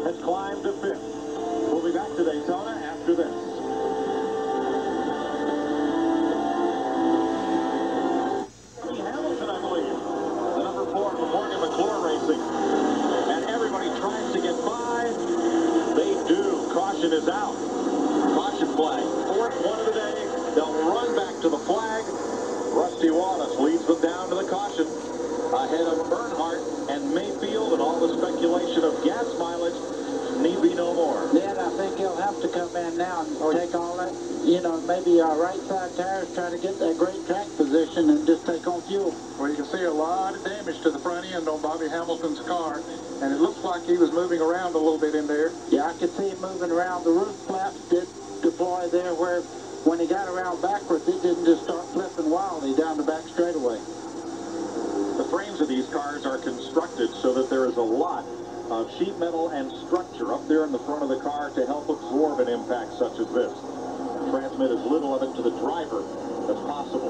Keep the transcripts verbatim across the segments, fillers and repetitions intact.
has climbed to fifth. We'll be back to Daytona after this. Hamilton, I believe, the number four from Morgan McClure Racing. And everybody tries to get by. They do. Caution is out. Caution flag. Fourth one of the day. They'll run back to the flag. Rusty Wallace leads them down to the caution. Ahead of Earnhardt and Mayfield, and all the speculation of gas mileage need be no more. Then I think he'll have to come in now and take all that, you know, maybe our right side tires, try to get that great track position and just take on fuel. Well, you can see a lot of damage to the front end on Bobby Hamilton's car, and it looks like he was moving around a little bit in there. Yeah, I could see him moving around. The roof flaps did deploy there where when he got around backwards, it didn't just start flipping wildly down the back straightaway. The frames of these cars are constructed so that there is a lot of sheet metal and structure up there in the front of the car to help absorb an impact such as this. Transmit as little of it to the driver as possible.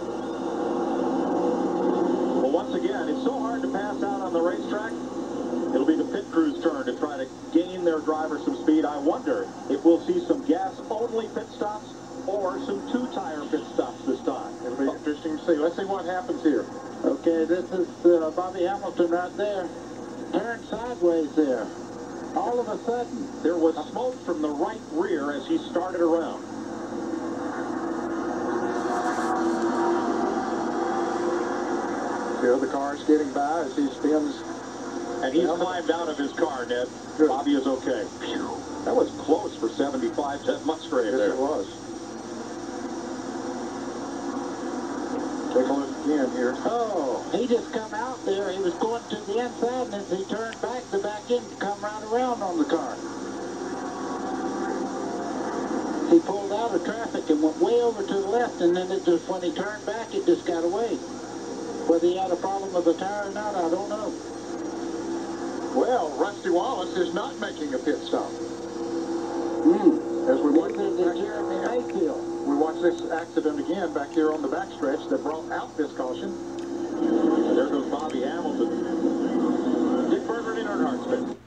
Well, once again, it's so hard to pass out on the racetrack. It'll be the pit crew's turn to try to gain their driver some speed. I wonder if we'll see some gas-only pit stops or some two-tire pit stops this time. It'll be interesting to see. Let's see what happens here. Okay, this is uh, Bobby Hamilton right there. Turned sideways there. All of a sudden, there was smoke from the right rear as he started around. The other car's getting by as he spins. And he's climbed out of his car, Ned. Good. Bobby is okay. Phew. That was close for seventy-five Ted Musgrave Yes, there. it was. Take a look again here. oh, he just come out there. He was going to the inside, and as he turned back, the back end come right around on the car. He pulled out of traffic and went way over to the left, and then it just, when he turned back, it just got away. Whether he had a problem with the tire or not, I don't know. Well, Rusty Wallace is not making a pit stop. Mm. As we watch Neither this did Jeremy Mayfield. We watch this accident again back here on the backstretch that brought out this caution. And there goes Bobby Hamilton. Dick Berger in Earnhardt's pit.